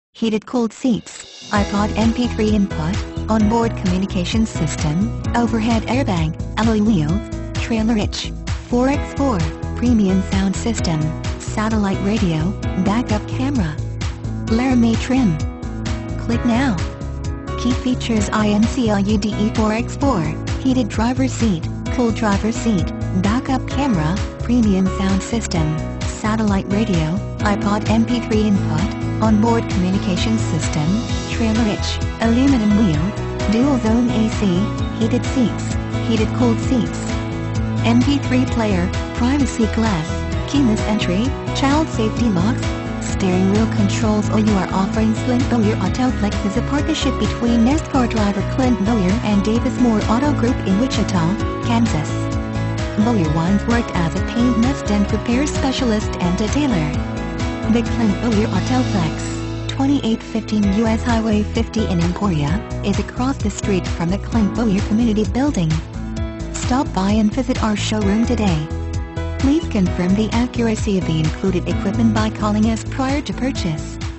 heated cooled seats, iPod MP3 input, onboard communication system, overhead airbag, alloy wheels, trailer hitch, 4x4, premium sound system, satellite radio, backup camera. Laramie trim. Click now. Key features: IMCLUDE 4x4, heated driver's seat, cool driver's seat, backup camera, premium sound system, satellite radio, iPod MP3 input, onboard communication system, trailer hitch, aluminum wheel, dual zone AC, heated seats, heated cooled seats, MP3 player, privacy glass, keyless entry, child safety locks, steering wheel controls. You are offering Clint Bowyer Autoflex is a partnership between NASCAR driver Clint Bowyer and Davis Moore Auto Group in Wichita, Kansas. Bowyer once worked as a paint, mist and repair specialist and detailer. The Clint Bowyer Autoflex, 2815 US Highway 50 in Emporia, is across the street from the Clint Bowyer Community Building. Stop by and visit our showroom today. Please confirm the accuracy of the included equipment by calling us prior to purchase.